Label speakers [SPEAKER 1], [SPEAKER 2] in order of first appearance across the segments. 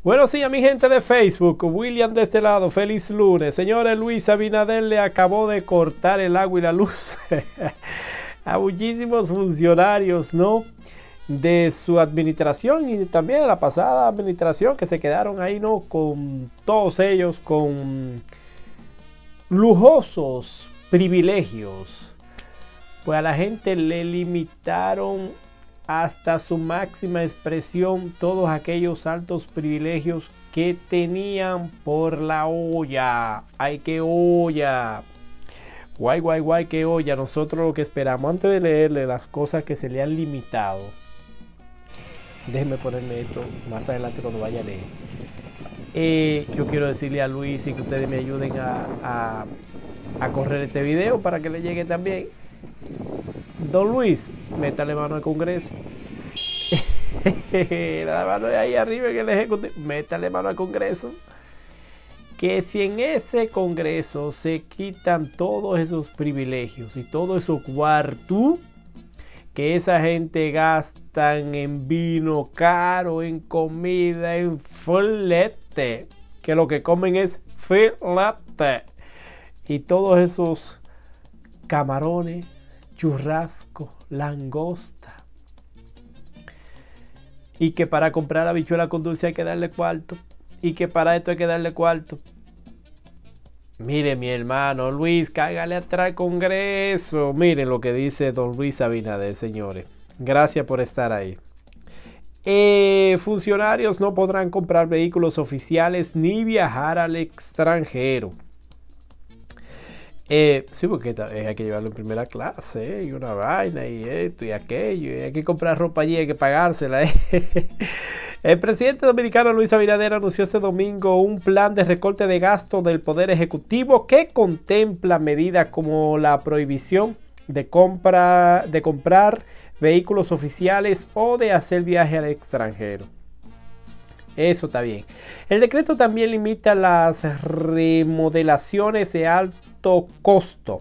[SPEAKER 1] Buenos días, mi gente de Facebook. William de este lado. Feliz lunes. Señores, Luis Abinader le acabó de cortar el agua y la luz a muchísimos funcionarios, ¿no?, de su administración y también de la pasada administración, que se quedaron ahí, ¿no?, con todos ellos con lujosos privilegios. Pues a la gente le limitaron hasta su máxima expresión todos aquellos altos privilegios que tenían por la olla. ¡Ay, qué olla! Guay, guay, guay, qué olla. Nosotros lo que esperamos, antes de leerle las cosas que se le han limitado, déjenme ponerme esto más adelante cuando vaya a leer. Yo quiero decirle a Luis y que ustedes me ayuden a correr este video para que le llegue también. Don Luis, métale mano al Congreso. La mano de ahí arriba en el Ejecutivo. Métale mano al Congreso. Que si en ese Congreso se quitan todos esos privilegios y todo eso cuarto que esa gente gastan en vino caro, en comida, en filete, que lo que comen es filete, y todos esos camarones, churrasco, langosta, y que para comprar habichuela con dulce hay que darle cuarto, y que para esto hay que darle cuarto. Mire, mi hermano Luis, cágale atrás al Congreso. Miren lo que dice don Luis Abinader, señores. Gracias por estar ahí. Funcionarios no podrán comprar vehículos oficiales ni viajar al extranjero. Sí, porque hay que llevarlo en primera clase, y una vaina, y esto y aquello, y hay que comprar ropa allí, hay que pagársela. El presidente dominicano Luis Abinader anunció este domingo un plan de recorte de gasto del Poder Ejecutivo que contempla medidas como la prohibición de comprar vehículos oficiales o de hacer viaje al extranjero. Eso está bien. El decreto también limita las remodelaciones de alto costo.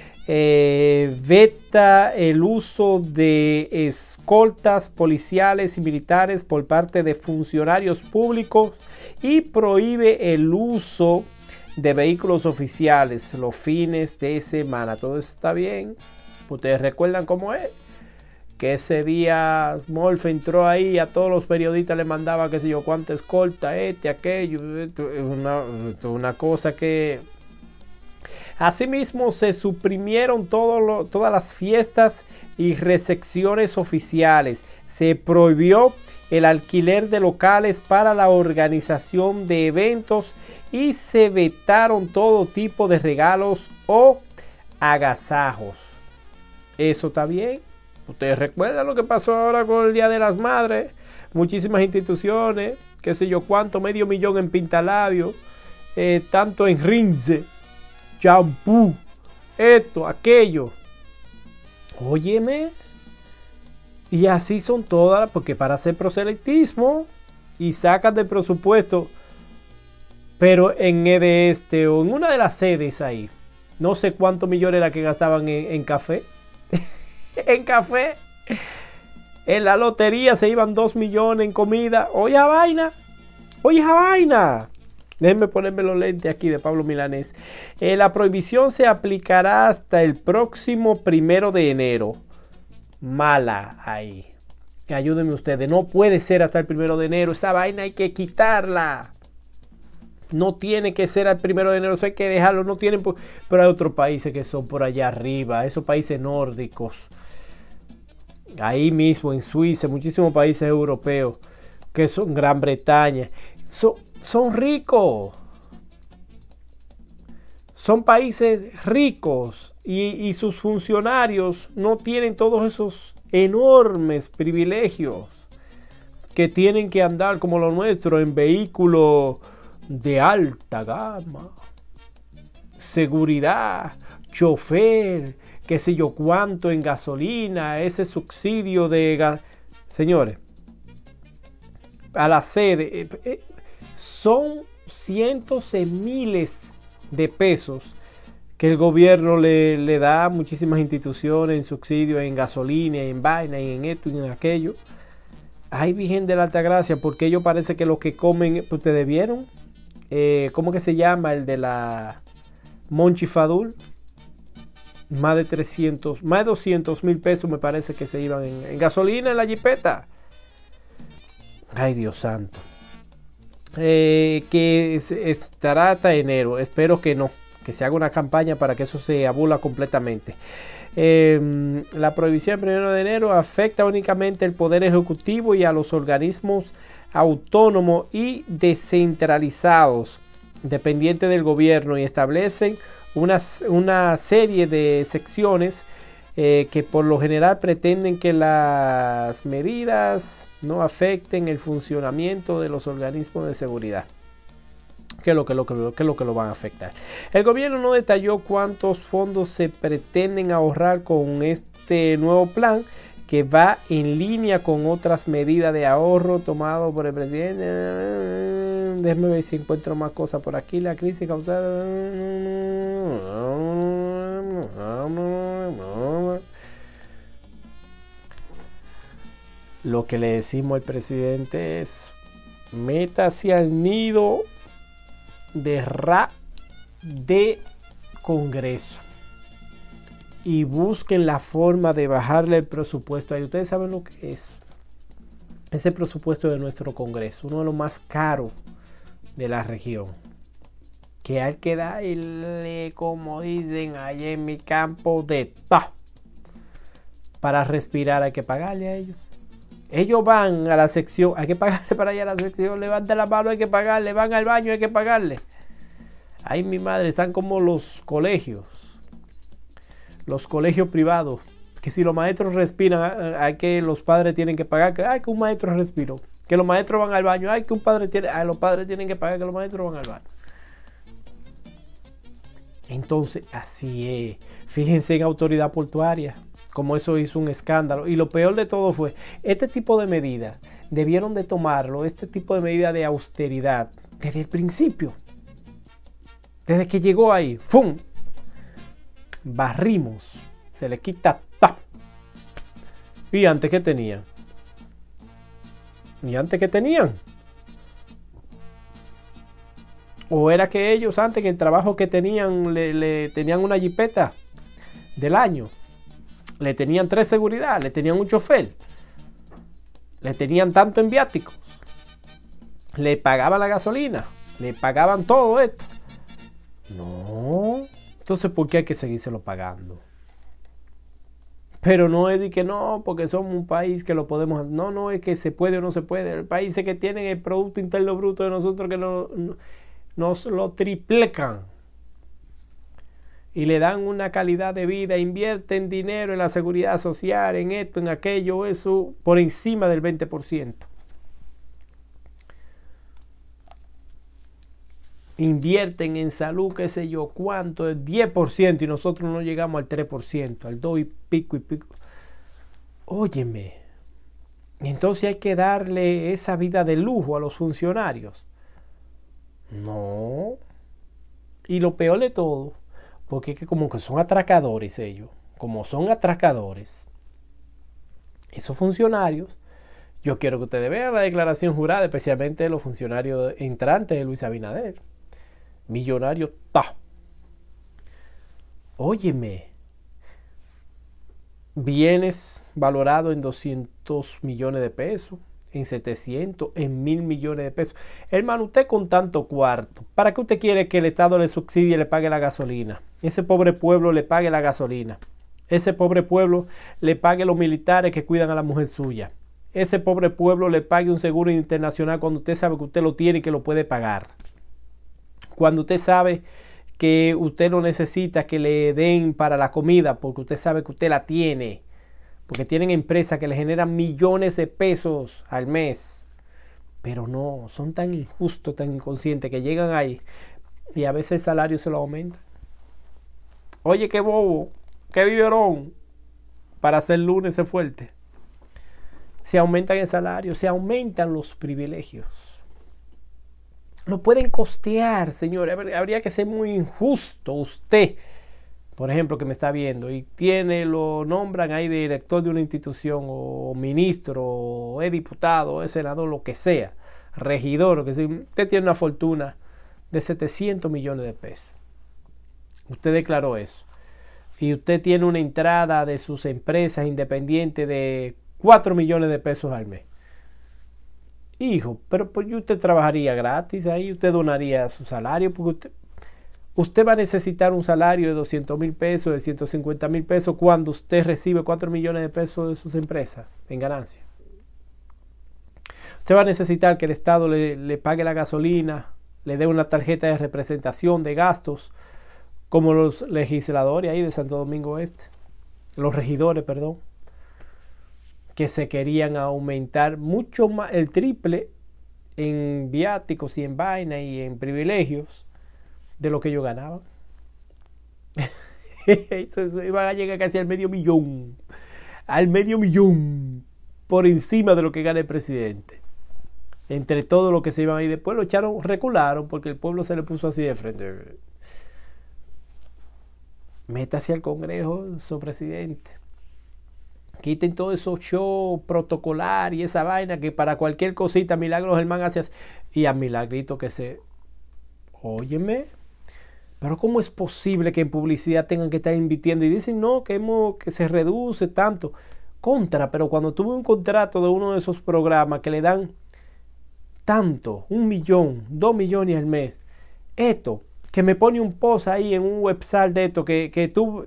[SPEAKER 1] Veta el uso de escoltas policiales y militares por parte de funcionarios públicos y prohíbe el uso de vehículos oficiales los fines de semana. Todo eso está bien. Ustedes recuerdan cómo es. Que ese día Smolf entró ahí, a todos los periodistas le mandaba qué sé yo cuánta escolta, aquello, una cosa que... Asimismo, se suprimieron todas las fiestas y recepciones oficiales. Se prohibió el alquiler de locales para la organización de eventos y se vetaron todo tipo de regalos o agasajos. ¿Eso está bien? Ustedes recuerdan lo que pasó ahora con el Día de las Madres. Muchísimas instituciones, qué sé yo cuánto, $500,000 en pintalabios, tanto en rinse, champú, esto, aquello. Óyeme. Y así son todas, porque para hacer proselitismo y sacan del presupuesto, pero en o en una de las sedes ahí, no sé cuántos millones era que gastaban en café. En café. En la lotería se iban 2 millones en comida. Oye, esa vaina. Oye, esa vaina. Déjenme ponerme los lentes aquí de Pablo Milanés. La prohibición se aplicará hasta el próximo 1 de enero. Mala ahí. Ayúdenme ustedes. No puede ser hasta el 1 de enero. Esa vaina hay que quitarla. No tiene que ser al 1 de enero. Eso hay que dejarlo. No tienen. Pero hay otros países que son por allá arriba. Esos países nórdicos. Ahí mismo en Suiza. Muchísimos países europeos. Que son Gran Bretaña. Son ricos. Son países ricos y sus funcionarios no tienen todos esos enormes privilegios que tienen que andar como lo nuestro en vehículos de alta gama, seguridad, chofer, qué sé yo cuánto en gasolina, ese subsidio de gas. Señores, a la sede son cientos de miles de pesos que el gobierno le da a muchísimas instituciones en subsidio, en gasolina, en vaina, en esto y en aquello. Ay, Virgen de la Altagracia, porque ellos parece que lo que comen, ustedes vieron, ¿cómo que se llama? El de la Monchi Fadul. Más de 300, más de 200 mil pesos me parece que se iban en gasolina en la jipeta. Ay, Dios santo. Que estará hasta enero. Espero que no. Que se haga una campaña para que eso se abula completamente. La prohibición del 1 de enero afecta únicamente el Poder Ejecutivo y a los organismos autónomos y descentralizados dependientes del gobierno y establecen una serie de secciones que por lo general pretenden que las medidas no afecten el funcionamiento de los organismos de seguridad. ¿Qué es lo que lo van a afectar? El gobierno no detalló cuántos fondos se pretenden ahorrar con este nuevo plan, que va en línea con otras medidas de ahorro tomado por el presidente. Déjame ver si encuentro más cosas por aquí. La crisis causada. Lo que le decimos al presidente es: métase al nido de Congreso y busquen la forma de bajarle el presupuesto ahí. Ustedes saben lo que es ese presupuesto de nuestro Congreso, uno de los más caros de la región, que hay que darle, como dicen allá en mi campo, de ta. Para respirar hay que pagarle a ellos. Ellos van a la sección, hay que pagarle para allá a la sección, levanten la mano, hay que pagarle, van al baño, hay que pagarle. Ay, mi madre, están como los colegios privados, que si los maestros respiran, hay que los padres tienen que pagar, que hay que un maestro respiró, que los maestros van al baño, hay que un padre tiene, los padres tienen que pagar, que los maestros van al baño. Entonces, así es. Fíjense en autoridad portuaria, como eso hizo un escándalo. Y lo peor de todo fue, este tipo de medidas, debieron de tomarlo, este tipo de medida de austeridad, desde el principio. Desde que llegó ahí, ¡fum! Barrimos, se le quita ¡tap! ¿Y antes qué tenían? ¿O era que ellos antes en el trabajo que tenían le tenían una jipeta del año? Le tenían 3 seguridad, le tenían un chofer, le tenían tanto en viáticos, le pagaban la gasolina, le pagaban todo esto. No. Entonces, ¿por qué hay que seguírselo pagando? Pero no es de que no, porque somos un país que lo podemos hacer. No, no es que se puede o no se puede. El país es que tienen el Producto Interno Bruto de nosotros que nos lo triplican. Y le dan una calidad de vida, invierten dinero en la seguridad social, en esto, en aquello, eso, por encima del 20%. Invierten en salud, qué sé yo cuánto, el 10%, y nosotros no llegamos al 3%, al 2 y pico. Óyeme, entonces hay que darle esa vida de lujo a los funcionarios. No. Y lo peor de todo, porque es que como que son atracadores ellos, como son atracadores, esos funcionarios, yo quiero que ustedes vean la declaración jurada, especialmente de los funcionarios entrantes de Luis Abinader. Millonario, ta. Óyeme, bienes valorados en 200 millones de pesos, en 700, en 1.000 millones de pesos. Hermano, usted con tanto cuarto, ¿para qué usted quiere que el Estado le subsidie y le pague la gasolina? Ese pobre pueblo le pague la gasolina. Ese pobre pueblo le pague los militares que cuidan a la mujer suya. Ese pobre pueblo le pague un seguro internacional cuando usted sabe que usted lo tiene y que lo puede pagar. Cuando usted sabe que usted no necesita que le den para la comida porque usted sabe que usted la tiene. Porque tienen empresas que le generan millones de pesos al mes. Pero no, son tan injustos, tan inconscientes que llegan ahí y a veces el salario se lo aumentan. Oye, qué bobo, qué biberón para hacer lunes fuerte. Se aumentan el salario, se aumentan los privilegios. Lo pueden costear, señores. Habría que ser muy injusto usted por ejemplo, que me está viendo y lo nombran ahí de director de una institución o ministro o es diputado o es senador, lo que sea, regidor, que sea, usted tiene una fortuna de 700 millones de pesos. Usted declaró eso. Y usted tiene una entrada de sus empresas independientes de 4 millones de pesos al mes. Hijo, pero pues usted trabajaría gratis ahí, usted donaría su salario, porque usted va a necesitar un salario de 200 mil pesos, de 150 mil pesos, cuando usted recibe 4 millones de pesos de sus empresas en ganancia. Usted va a necesitar que el Estado le pague la gasolina, le dé una tarjeta de representación de gastos, como los legisladores ahí de Santo Domingo Este, los regidores, perdón, que se querían aumentar mucho más, el triple en viáticos y en vaina y en privilegios de lo que ellos ganaban. Eso iban a llegar casi al medio millón por encima de lo que gana el presidente. Entre todo lo que se iban ahí, después lo echaron, recularon porque el pueblo se le puso así de frente. Métase al Congreso, su presidente. Quiten todos esos shows protocolar y esa vaina que para cualquier cosita, Milagros Germán hace así. Y a Milagrito que se... Óyeme, pero ¿cómo es posible que en publicidad tengan que estar invirtiendo? Y dicen, no, que se reduce tanto. Pero cuando tuve un contrato de uno de esos programas que le dan tanto, 1 millón, 2 millones al mes, esto, que me pone un post ahí en un website de esto, que tú...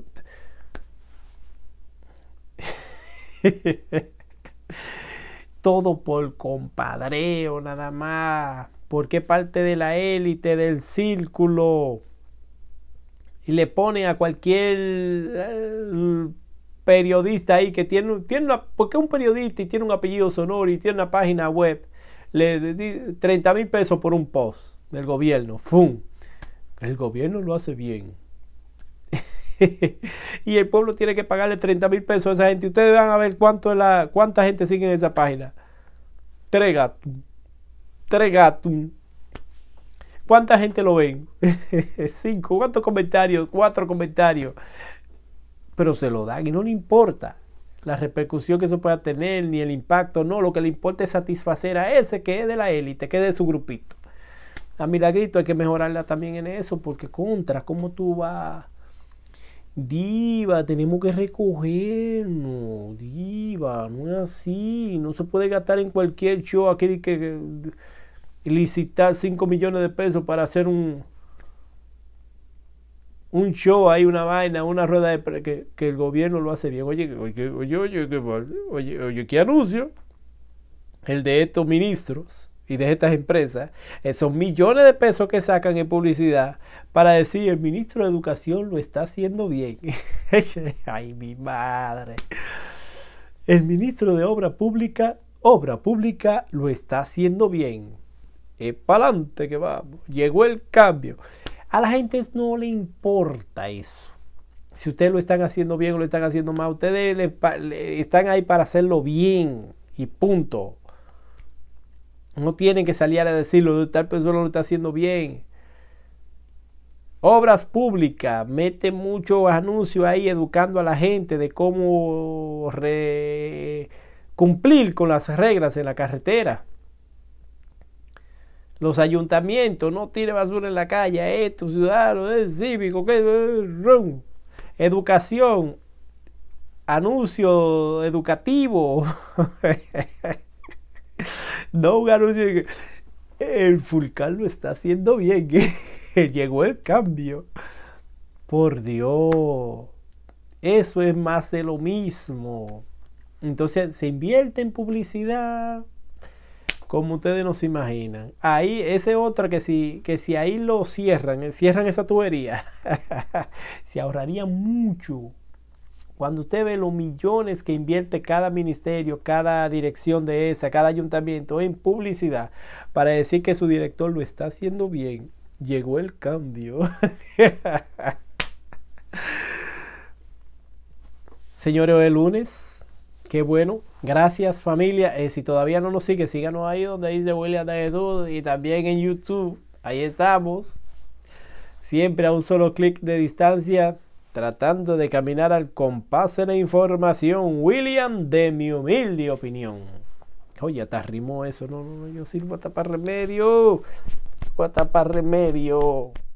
[SPEAKER 1] Todo por compadreo nada más, porque parte de la élite del círculo y le pone a cualquier periodista ahí que tiene una, porque es un periodista y tiene un apellido sonoro y tiene una página web, le 30 mil pesos por un post del gobierno. ¡Fum! El gobierno lo hace bien. Y el pueblo tiene que pagarle 30 mil pesos a esa gente. Ustedes van a ver cuánta gente sigue en esa página. 3 gatos. ¿Cuánta gente lo ven? 5. ¿Cuántos comentarios? 4 comentarios. Pero se lo dan y no le importa la repercusión que eso pueda tener, ni el impacto. No, lo que le importa es satisfacer a ese que es de la élite, que es de su grupito. A Milagrito hay que mejorarla también en eso, porque ¿cómo tú vas? Diva, tenemos que recogernos, diva, no es así, no se puede gastar en cualquier show aquí que licitar 5 millones de pesos para hacer un show ahí, una vaina, una rueda de que el gobierno lo hace bien. Oye, ¿qué anuncio? El de estos ministros y de estas empresas, esos millones de pesos que sacan en publicidad para decir el ministro de Educación lo está haciendo bien. Ay, mi madre. El ministro de Obra Pública lo está haciendo bien. Para adelante que vamos. Llegó el cambio. A la gente no le importa eso. Si ustedes lo están haciendo bien o lo están haciendo mal, ustedes están ahí para hacerlo bien y punto. No tienen que salir a decirlo, tal persona lo está haciendo bien. Obras Públicas, mete muchos anuncios ahí educando a la gente de cómo cumplir con las reglas en la carretera. Los ayuntamientos, no tire basura en la calle, esto, ciudadanos, es cívico, educación, anuncio educativo. No un anuncio de que el Fulcar lo está haciendo bien. Llegó el cambio. Por Dios. Eso es más de lo mismo. Entonces se invierte en publicidad como ustedes no se imaginan. Ahí, ese otra que si ahí lo cierran esa tubería, se ahorraría mucho. Cuando usted ve los millones que invierte cada ministerio, cada dirección de esa, cada ayuntamiento en publicidad, para decir que su director lo está haciendo bien, llegó el cambio. Señores, hoy es lunes. Qué bueno. Gracias, familia. Si todavía no nos sigue, síganos ahí donde dice William Daedud y también en YouTube. Ahí estamos. Siempre a un solo clic de distancia. tratando de caminar al compás de la información. William, de mi humilde opinión. Oye, hasta rimó eso. No, yo sirvo hasta para remedio. Sirvo hasta para remedio.